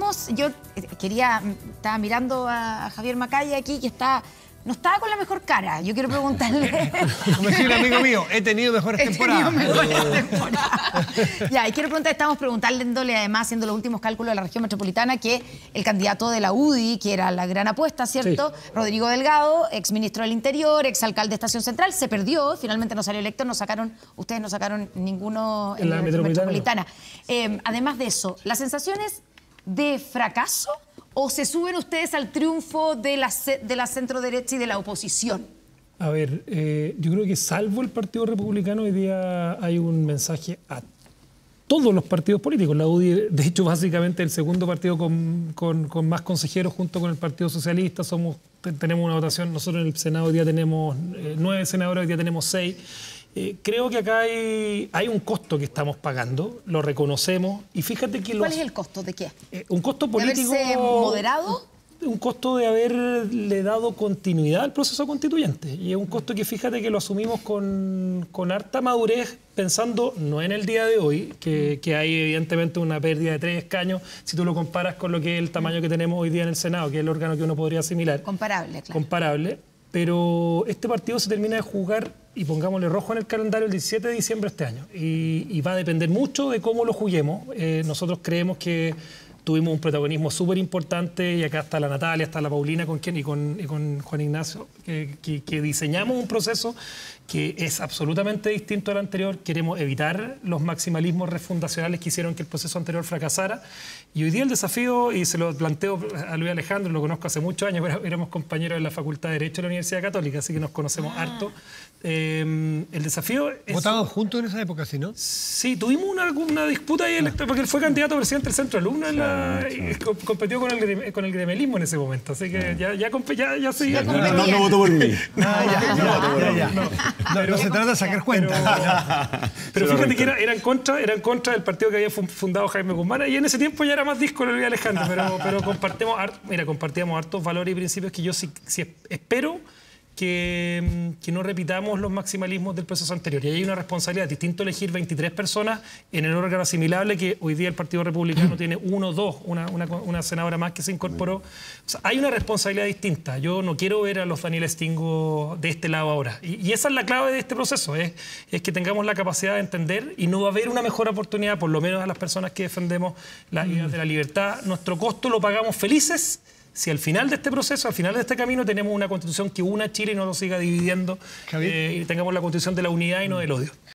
yo estaba mirando a Javier Macaya aquí, que no estaba con la mejor cara. Yo quiero preguntarle... Como decía un amigo mío, he tenido mejores temporadas. Ya, y quiero preguntándole además, haciendo los últimos cálculos de la región metropolitana, que el candidato de la UDI, que era la gran apuesta, ¿cierto? Sí. Rodrigo Delgado, exministro del Interior, exalcalde de Estación Central, se perdió, finalmente no salió electo, ustedes no sacaron ninguno en la región metropolitana. Además de eso, ¿las sensaciones de fracaso o se suben ustedes al triunfo de la centro-derecha y de la oposición? A ver, yo creo que salvo el Partido Republicano, hoy día hay un mensaje a todos los partidos políticos. La UDI, de hecho, básicamente el segundo partido con más consejeros junto con el Partido Socialista. Tenemos una votación, nosotros en el Senado hoy día tenemos 9 senadores, hoy día tenemos 6. Creo que acá hay un costo que estamos pagando, lo reconocemos, y fíjate que... ¿Cuál es el costo de qué? Un costo político... ¿De haberse moderado? Un costo de haberle dado continuidad al proceso constituyente. Y es un costo que fíjate que lo asumimos con harta madurez, pensando no en el día de hoy, que hay evidentemente una pérdida de 3 escaños, si tú lo comparas con lo que es el tamaño que tenemos hoy día en el Senado, que es el órgano que uno podría asimilar. Comparable, claro. Comparable. Pero este partido se termina de jugar, y pongámosle rojo en el calendario, el 17 de diciembre de este año. Y va a depender mucho de cómo lo juguemos. Nosotros creemos que tuvimos un protagonismo súper importante, y acá está la Natalia, está la Paulina y con Juan Ignacio, que diseñamos un proceso que es absolutamente distinto al anterior. Queremos evitar los maximalismos refundacionales que hicieron que el proceso anterior fracasara. Y hoy día el desafío, y se lo planteo a Luis Alejandro, lo conozco hace muchos años, pero éramos compañeros en la Facultad de Derecho de la Universidad Católica, así que nos conocemos harto. El desafío es... ¿Votaban juntos en esa época, sí, no? Sí, tuvimos una disputa ahí, porque él fue candidato a presidente del Centro Alumno y competió con el gremialismo en ese momento, así que ya seguía. No votó por mí. No se trata de sacar cuenta. Pero fíjate que era en contra del partido que había fundado Jaime Guzmán, y en ese tiempo ya era más disco Luis Alejandro, pero compartíamos hartos valores y principios que yo sí espero que no repitamos los maximalismos del proceso anterior. Y hay una responsabilidad, distinto elegir 23 personas en el órgano asimilable, que hoy día el Partido Republicano tiene 1 o 2, una senadora más que se incorporó. O sea, hay una responsabilidad distinta. Yo no quiero ver a los Daniel Stingo de este lado ahora. Y esa es la clave de este proceso, es que tengamos la capacidad de entender, y no va a haber una mejor oportunidad, por lo menos a las personas que defendemos las ideas de la libertad. Nuestro costo lo pagamos felices si al final de este proceso, al final de este camino, tenemos una constitución que una Chile y no lo siga dividiendo, y tengamos la constitución de la unidad y no del odio.